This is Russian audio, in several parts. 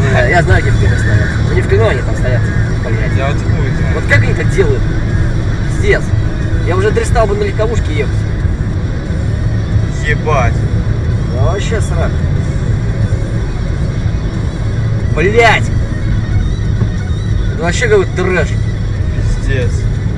Я знаю, где в кино стоят. Ну не в кино они там стоят. Блять. Я вот хуй знаю. Вот как они так делают? Пиздец. Я уже дристал бы на легковушке ехать. Ебать. Да вообще срак. Блять. Это вообще какой-то трэш. Пиздец.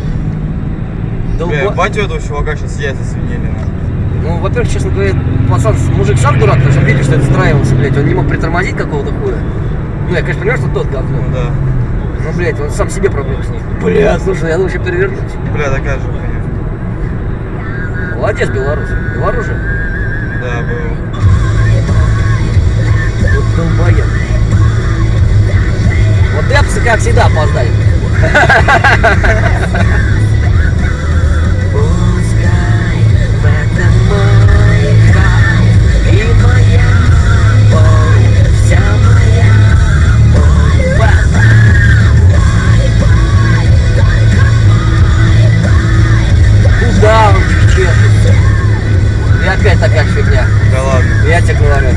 Бля, Долба... батю этого чувака сейчас яйца свинели, нахуй. Ну, во-первых, честно говоря, пацан, мужик сам дурак, потому что видишь, что это страивался, блядь, он не мог притормозить какого-то хуя. Ну, я, конечно, понимаю, что тот говно. Ну да. Ну, блядь, он сам себе проблем с ним. Бля, слушай, я лучше перевернусь. Бля, такая же хуйня. Молодец, белорус. Белорус же. Да, был. Вот долбоеб. Вот эпсы, как всегда, опоздали. Куда он чешется? И опять такая фигня. Да ладно. Я тебе говорю.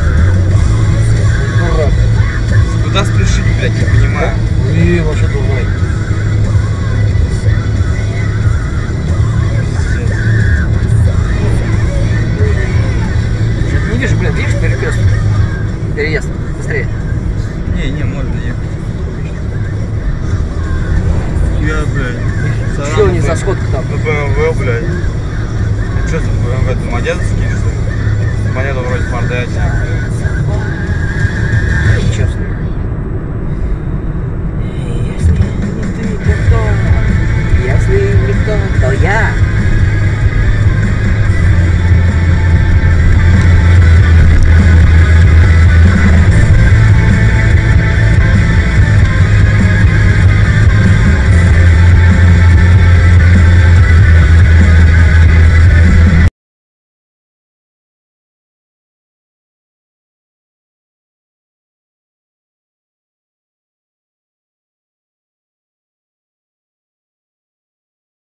Дурак. Куда спешить, блядь, не понимаю. И вообще дурной. Что-то не вижу, блин, видишь, перекресток? Переезд. Быстрее. Не, можно ехать. Я, блядь. Что не за сходка там? Ну, БМВ, блядь. Что тут БМВ? Домодедовский, что ли? Монета вроде мордачная.